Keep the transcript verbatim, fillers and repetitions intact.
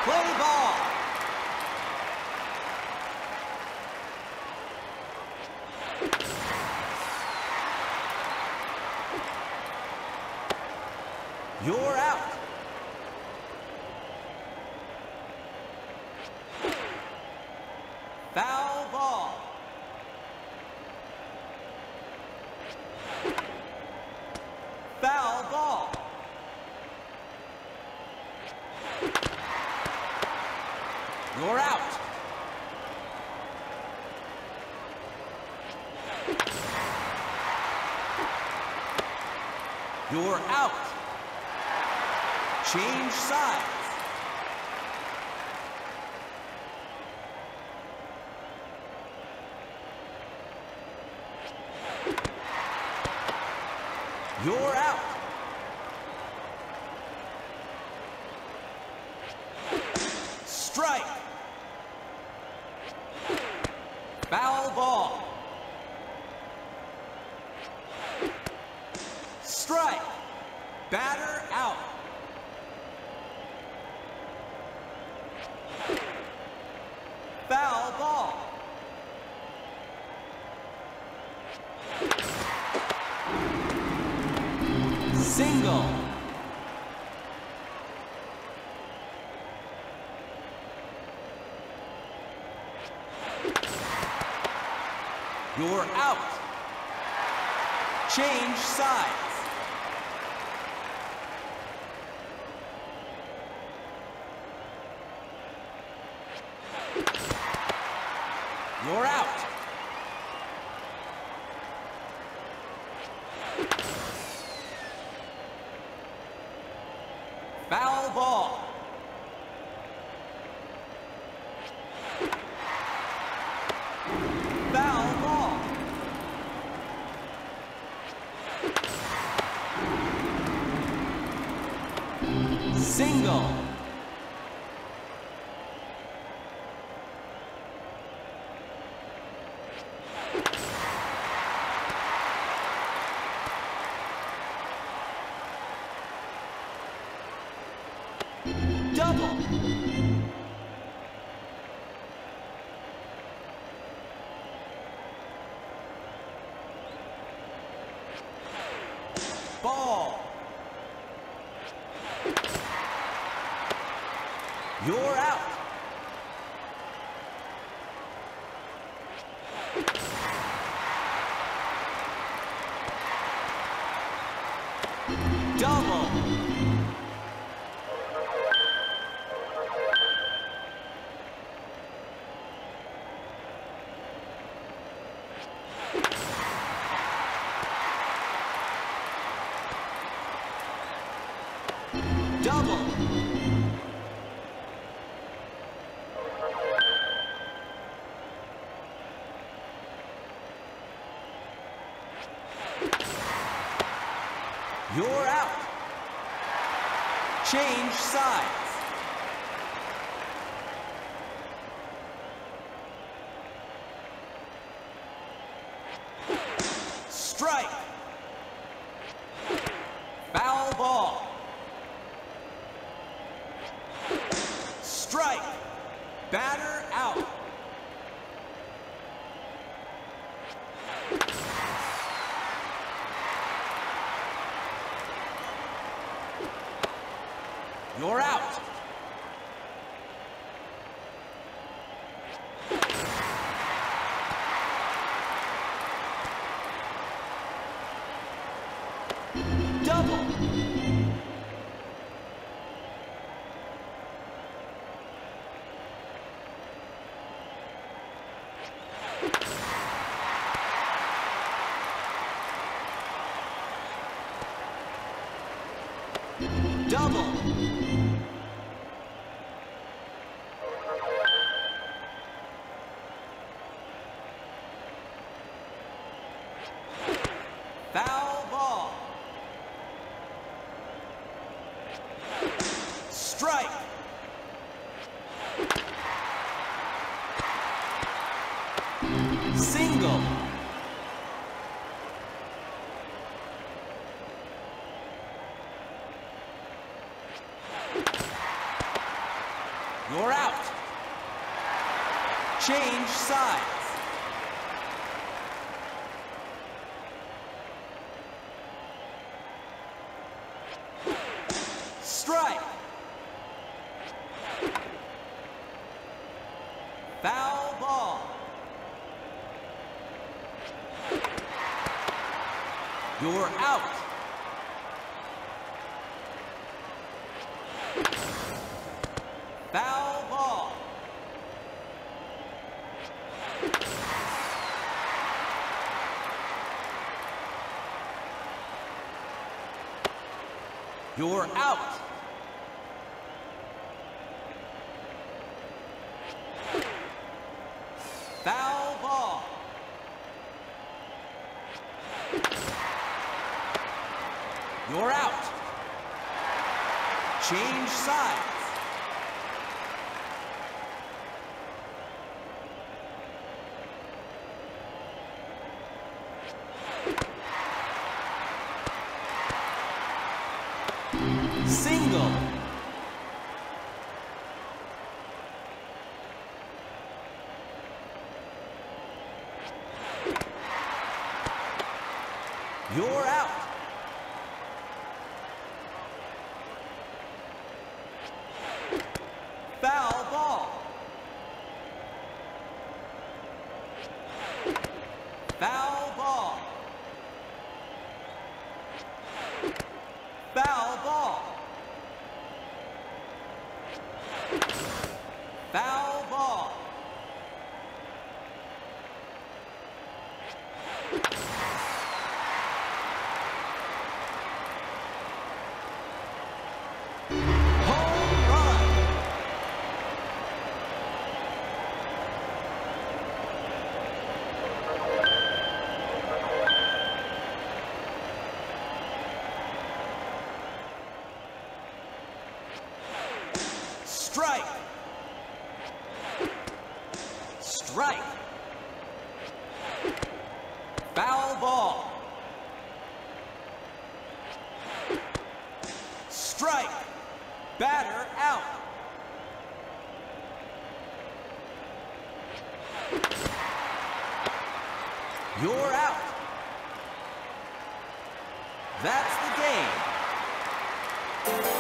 Play ball. You're out. Foul ball. Foul ball. You're out. You're out. Change sides. You're out. Strike. Foul ball. Strike. Batter out. Foul ball. Single. You're out. Change sides. You're out. Foul ball. Foul ball. Single. Double. Ball. You're out. Double. Double. You're out. Change sides. Strike. Foul ball. Strike. Batter out. You're out. Double. Double. Foul ball. Strike. Single. Change sides. Strike. Foul ball. You're out. Foul ball. You're out. Foul ball. You're out. Change sides. Single. You're out. Foul ball. Foul ball. Foul ball. Foul ball. Home run. Strike. Strike. Foul ball. Strike. Batter out. You're out. That's the game.